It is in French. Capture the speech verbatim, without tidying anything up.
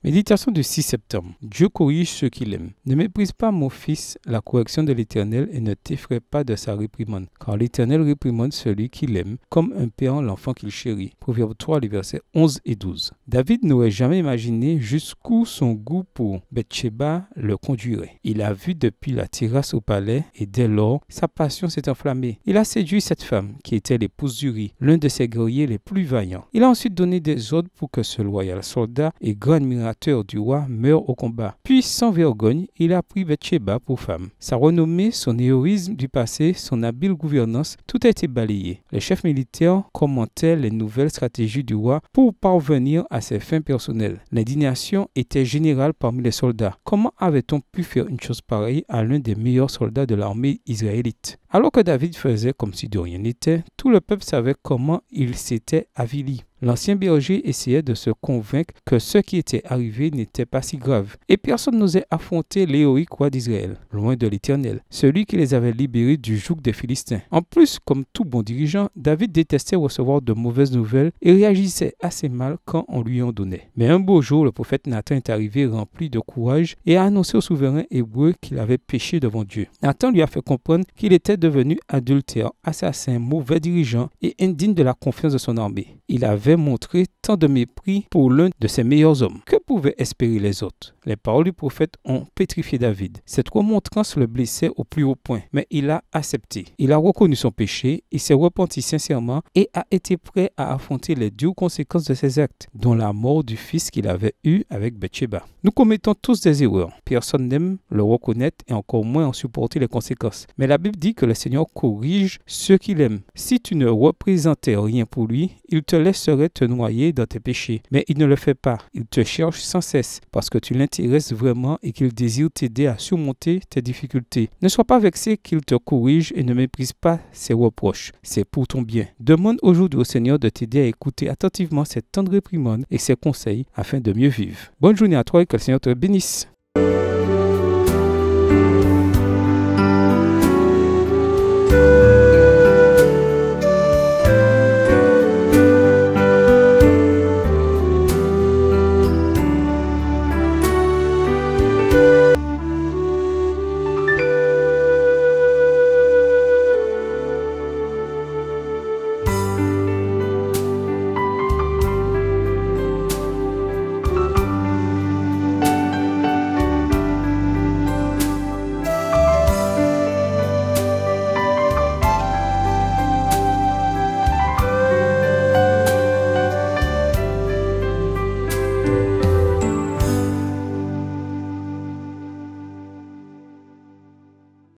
Méditation du six septembre. Dieu corrige ceux qu'il aime. Ne méprise pas, mon fils, la correction de l'Éternel et ne t'effraie pas de sa réprimande. Car l'Éternel réprimande celui qu'il aime, comme un père l'enfant qu'il chérit. Proverbe trois, les versets onze et douze. David n'aurait jamais imaginé jusqu'où son goût pour Bathsheba le conduirait. Il a vu depuis la terrasse au palais et dès lors, sa passion s'est enflammée. Il a séduit cette femme, qui était l'épouse d'Uri, l'un de ses guerriers les plus vaillants. Il a ensuite donné des ordres pour que ce loyal soldat et grand admirateur du roi meurt au combat. Puis, sans vergogne, il a pris Bathsheba pour femme. Sa renommée, son héroïsme du passé, son habile gouvernance, tout a été balayé. Les chefs militaires commentaient les nouvelles stratégies du roi pour parvenir à ses fins personnelles. L'indignation était générale parmi les soldats. Comment avait-on pu faire une chose pareille à l'un des meilleurs soldats de l'armée israélite? Alors que David faisait comme si de rien n'était, tout le peuple savait comment il s'était avili. L'ancien berger essayait de se convaincre que ce qui était arrivé n'était pas si grave. Et personne n'osait affronter l'héroïque roi d'Israël, loin de l'Éternel, celui qui les avait libérés du joug des Philistins. En plus, comme tout bon dirigeant, David détestait recevoir de mauvaises nouvelles et réagissait assez mal quand on lui en donnait. Mais un beau jour, le prophète Nathan est arrivé rempli de courage et a annoncé au souverain hébreu qu'il avait péché devant Dieu. Nathan lui a fait comprendre qu'il était devenu adultère, assassin, mauvais dirigeant et indigne de la confiance de son armée. Il avait montré tant de mépris pour l'un de ses meilleurs hommes. Que pouvaient espérer les autres? Les paroles du prophète ont pétrifié David. Cette remontrance le blessait au plus haut point, mais il a accepté. Il a reconnu son péché, il s'est repenti sincèrement et a été prêt à affronter les dures conséquences de ses actes, dont la mort du fils qu'il avait eu avec Bathsheba. Nous commettons tous des erreurs. Personne n'aime le reconnaître et encore moins en supporter les conséquences. Mais la Bible dit que le Seigneur corrige ceux qu'il aime. Si tu ne représentais rien pour lui, il te laisserait te noyer dans tes péchés. Mais il ne le fait pas. Il te cherche sans cesse parce que tu l'intéresses vraiment et qu'il désire t'aider à surmonter tes difficultés. Ne sois pas vexé qu'il te corrige et ne méprise pas ses reproches. C'est pour ton bien. Demande aujourd'hui au Seigneur de t'aider à écouter attentivement ses tendres réprimandes et ses conseils afin de mieux vivre. Bonne journée à toi et que le Seigneur te bénisse.